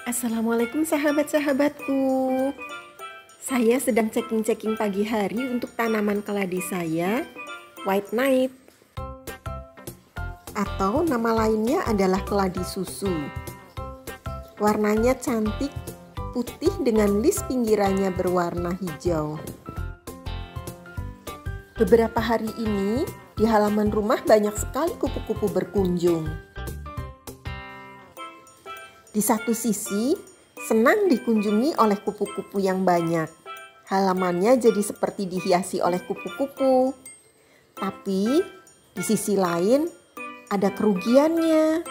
Assalamualaikum sahabat-sahabatku. Saya sedang checking pagi hari untuk tanaman keladi saya, White Knight. Atau nama lainnya adalah keladi susu. Warnanya cantik, putih dengan lis pinggirannya berwarna hijau. Beberapa hari ini di halaman rumah banyak sekali kupu-kupu berkunjung. Di satu sisi, senang dikunjungi oleh kupu-kupu yang banyak. Halamannya jadi seperti dihiasi oleh kupu-kupu. Tapi, di sisi lain, ada kerugiannya.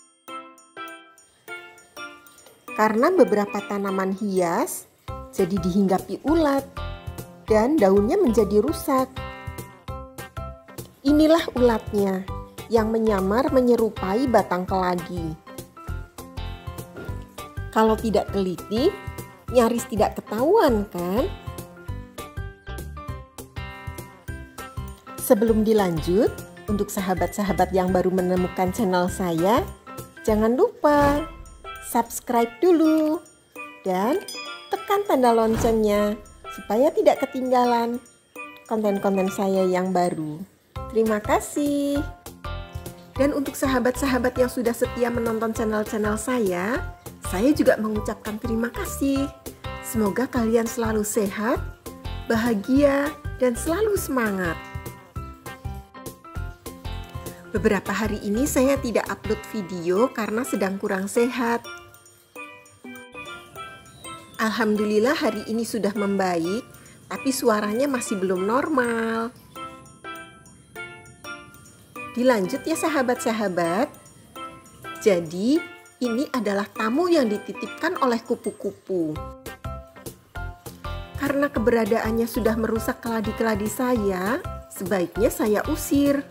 Karena beberapa tanaman hias jadi dihinggapi ulat dan daunnya menjadi rusak. Inilah ulatnya yang menyamar menyerupai batang keladi. Kalau tidak teliti, nyaris tidak ketahuan kan? Sebelum dilanjut, untuk sahabat-sahabat yang baru menemukan channel saya, jangan lupa subscribe dulu dan tekan tanda loncengnya supaya tidak ketinggalan konten-konten saya yang baru. Terima kasih. Dan untuk sahabat-sahabat yang sudah setia menonton channel-channel saya juga mengucapkan terima kasih. Semoga kalian selalu sehat, bahagia, dan selalu semangat. Beberapa hari ini saya tidak upload video karena sedang kurang sehat. Alhamdulillah hari ini sudah membaik, tapi suaranya masih belum normal. Dilanjut ya sahabat-sahabat. Jadi, ini adalah tamu yang dititipkan oleh kupu-kupu. Karena keberadaannya sudah merusak keladi-keladi saya, sebaiknya saya usir.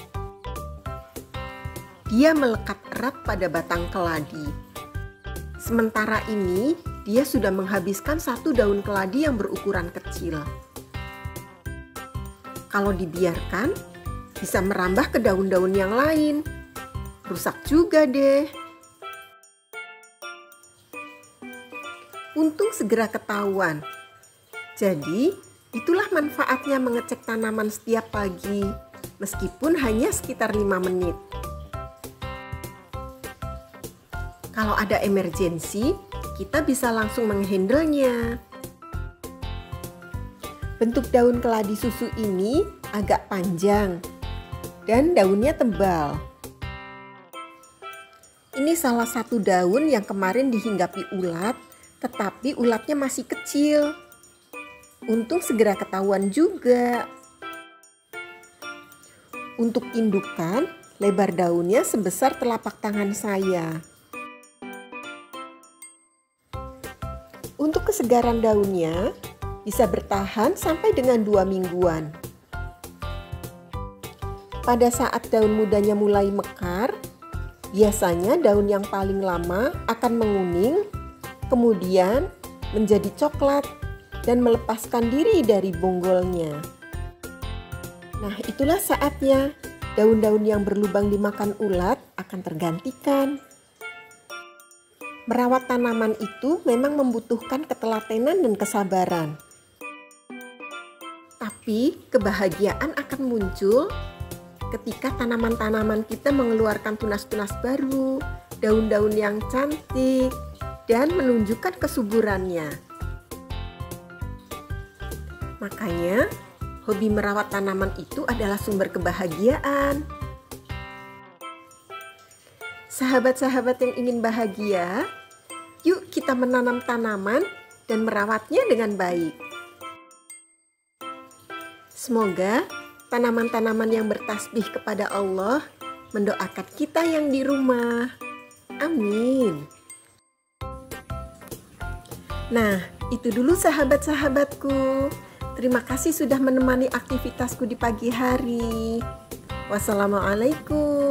Dia melekat erat pada batang keladi. Sementara ini, dia sudah menghabiskan satu daun keladi yang berukuran kecil. Kalau dibiarkan, bisa merambah ke daun-daun yang lain. Rusak juga deh. Untung segera ketahuan. Jadi, itulah manfaatnya mengecek tanaman setiap pagi, meskipun hanya sekitar 5 menit. Kalau ada emergensi, kita bisa langsung menghandlenya. Bentuk daun keladi susu ini agak panjang dan daunnya tebal. Ini salah satu daun yang kemarin dihinggapi ulat, tetapi ulatnya masih kecil. Untung segera ketahuan juga. Untuk indukan, lebar daunnya sebesar telapak tangan saya. Untuk kesegaran daunnya, bisa bertahan sampai dengan 2 mingguan. Pada saat daun mudanya mulai mekar, biasanya daun yang paling lama akan menguning, kemudian menjadi coklat dan melepaskan diri dari bonggolnya. Nah, itulah saatnya daun-daun yang berlubang dimakan ulat akan tergantikan. Merawat tanaman itu memang membutuhkan ketelatenan dan kesabaran. Tapi kebahagiaan akan muncul ketika tanaman-tanaman kita mengeluarkan tunas-tunas baru, daun-daun yang cantik, dan menunjukkan kesuburannya. Makanya, hobi merawat tanaman itu adalah sumber kebahagiaan. Sahabat-sahabat yang ingin bahagia, yuk kita menanam tanaman dan merawatnya dengan baik. Semoga tanaman-tanaman yang bertasbih kepada Allah mendoakan kita yang di rumah. Amin. Nah, itu dulu sahabat-sahabatku. Terima kasih sudah menemani aktivitasku di pagi hari. Wassalamualaikum.